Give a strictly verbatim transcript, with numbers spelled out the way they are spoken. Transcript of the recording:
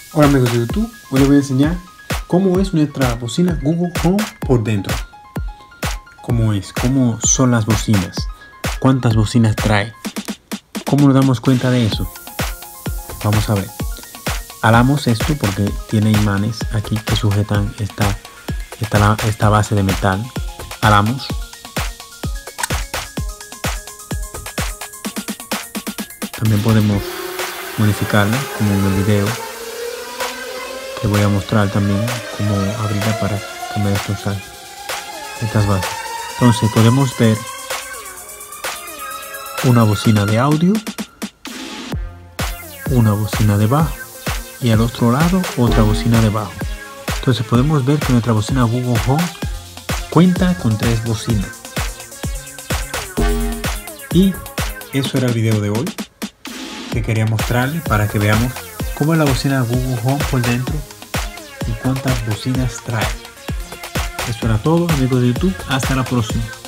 Hola amigos de YouTube, hoy les voy a enseñar cómo es nuestra bocina Google Home por dentro. Cómo es, cómo son las bocinas, cuántas bocinas trae, cómo nos damos cuenta de eso. Vamos a ver. Alamos esto porque tiene imanes aquí que sujetan esta, esta, esta base de metal. Alamos. También podemos modificarla como en el video. Te voy a mostrar también cómo abrirla para cambiar estos, estas bases. Entonces podemos ver una bocina de audio, una bocina de bajo y al otro lado otra bocina de bajo. Entonces podemos ver que nuestra bocina Google Home cuenta con tres bocinas. Y eso era el video de hoy que quería mostrarles para que veamos cómo es la bocina Google Home por dentro y cuántas bocinas trae. Eso era todo, amigos de YouTube. Hasta la próxima.